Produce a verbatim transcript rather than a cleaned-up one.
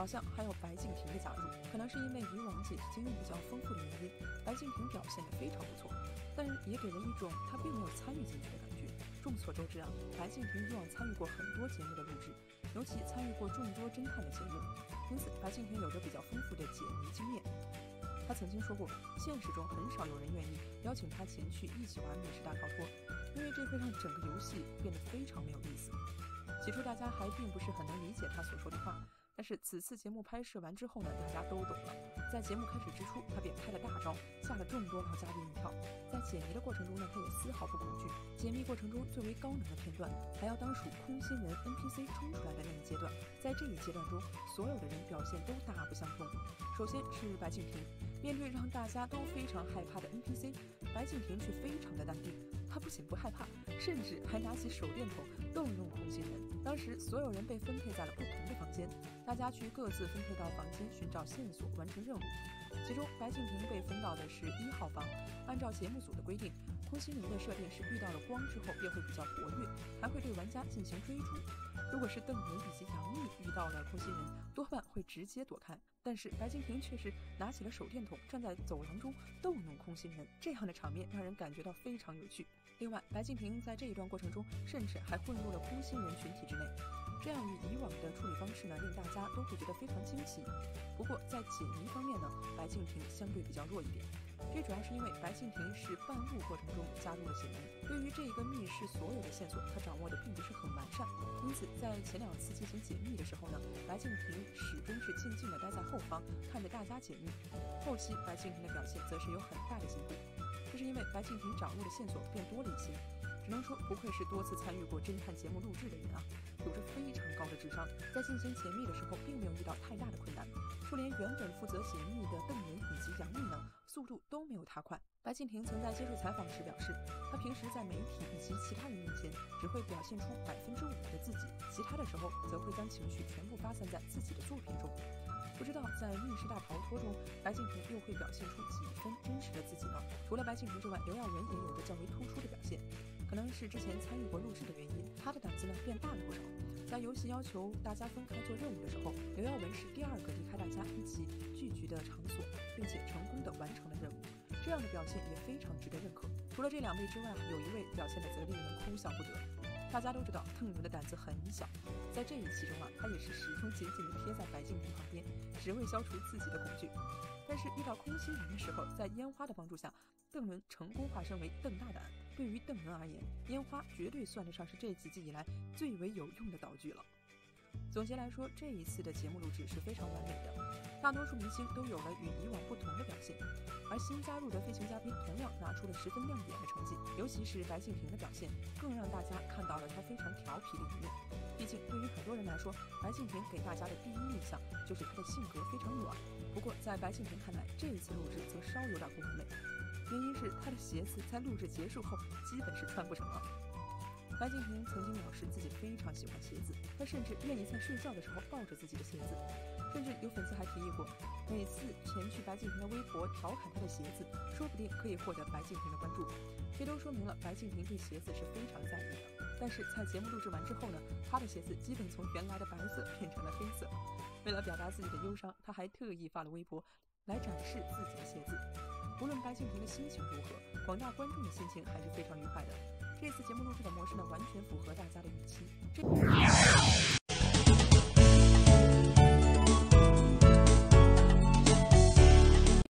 好像还有白敬亭的加入，可能是因为以往解题经验比较丰富的原因，白敬亭表现得非常不错，但也给人一种他并没有参与进去的感觉。众所周知啊，白敬亭以往参与过很多节目的录制，尤其参与过众多侦探的节目，因此白敬亭有着比较丰富的解谜经验。他曾经说过，现实中很少有人愿意邀请他前去一起玩密室大逃脱，因为这会让整个游戏变得非常没有意思。起初大家还并不是很能理解他所说的话，但是此次节目拍摄完之后呢，大家都懂了。在节目开始之初，他便开了大招，吓了众多老嘉宾一跳。在解谜的过程中呢，他也丝毫不恐惧。解密过程中最为高能的片段，还要当属空心人 N P C 冲出来的那一阶段。在这一阶段中，所有的人表现都大不相同。首先是白敬亭，面对让大家都非常害怕的 N P C， 白敬亭却非常的淡定。他不仅不害怕，甚至还拿起手电筒逗弄空心人。当时所有人被分配在了不同的房间，大家去各自分配到房间寻找线索，完成任务。其中白敬亭被分到的是一号房。按照节目组的规定，空心人的设定是遇到了光之后便会比较活跃，还会对玩家进行追逐。如果是邓伦以及杨幂遇到了空心人，多半会直接躲开，但是白敬亭却是拿起了手电筒，站在走廊中逗弄空心人，这样的场面让人感觉到非常有趣。另外，白敬亭在这一段过程中甚至还混入了空心人群体之内，这样与以往的处理方式呢，令大家都会觉得非常惊奇。不过在解谜方面呢，白敬亭相对比较弱一点，这主要是因为白敬亭是半路过程中加入了解谜，对于这个密室所有的线索，他掌握的并不是很完善，因此在前两次进行解密的时候呢，白敬亭始终是静静的待在后方，看着大家解密。后期白敬亭的表现则是有很大的进步，这是因为白敬亭掌握的线索变多了一些。只能说不愧是多次参与过侦探节目录制的人啊，有着非常高的智商，在进行解密的时候并没有遇到太大的困难，就连原本负责解密的邓伦以及杨幂呢，速度都没有他快。白敬亭曾在接受采访时表示，他平时在媒体以及其他人面前只会表现出百分之五的自己，其他的时候则会将情绪全部发散在自己的作品中。不知道在密室大逃脱中，白敬亭又会表现出几分真实的自己呢？除了白敬亭之外，刘耀文也有着较为突出的表现，可能是之前参与过录制的原因，他的胆子呢变大了不少。在游戏要求大家分开做任务的时候，刘耀文是第二个离开大家一起聚集的场所，并且成功的完成了任务，这样的表现也非常值得认可。除了这两位之外，有一位表现的则令人哭笑不得。大家都知道邓伦的胆子很小，在这一期中啊，他也是始终紧紧地贴在白敬亭旁边，只为消除自己的恐惧。但是遇到空心人的时候，在烟花的帮助下，邓伦成功化身为邓大胆。对于邓伦而言，烟花绝对算得上是这几季以来最为有用的道具了。总结来说，这一次的节目录制是非常完美的，大多数明星都有了与以往不同的表现，而新加入的飞行嘉宾同样拿出了十分亮眼的成绩，尤其是白敬亭的表现，更让大家看到了他非常调皮的一面。毕竟对于很多人来说，白敬亭给大家的第一印象就是他的性格非常暖。不过在白敬亭看来，这一次录制则稍有点不完美，原因是他的鞋子在录制结束后基本是穿不成了。白敬亭曾经表示自己非常喜欢鞋子，他甚至愿意在睡觉的时候抱着自己的鞋子，甚至有粉丝还提议过，每次前去白敬亭的微博调侃他的鞋子，说不定可以获得白敬亭的关注。这都说明了白敬亭对鞋子是非常在意的。但是在节目录制完之后呢，他的鞋子基本从原来的白色变成了黑色。为了表达自己的忧伤，他还特意发了微博来展示自己的鞋子。无论白敬亭的心情如何，广大观众的心情还是非常愉快的。这次节目录制的模式呢，完全符合大家的预期。这